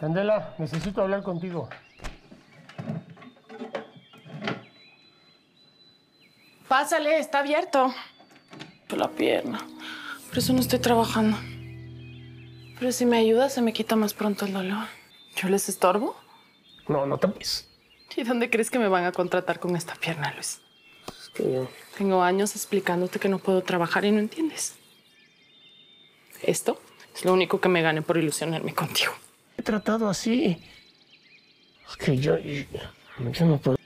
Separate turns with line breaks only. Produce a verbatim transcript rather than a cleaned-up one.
Candela, necesito hablar contigo.
Pásale, está abierto. Por la pierna. Por eso no estoy trabajando. Pero si me ayudas, se me quita más pronto el dolor. ¿Yo les estorbo?
No, no te ves.
¿Y dónde crees que me van a contratar con esta pierna, Luis?
Es que...
Tengo años explicándote que no puedo trabajar y no entiendes. Esto es lo único que me gane por ilusionarme contigo.
He tratado así. Es que yo... Yo no puedo...